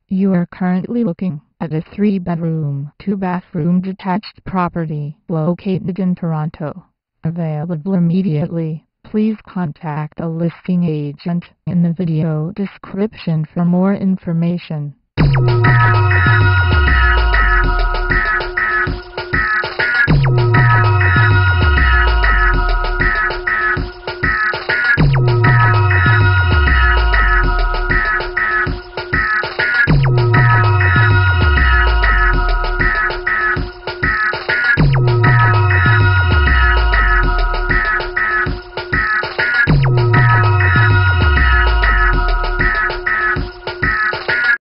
You are currently looking at a 3-bedroom, 2-bathroom detached property located in Toronto. Available immediately. Please contact a listing agent in the video description for more information.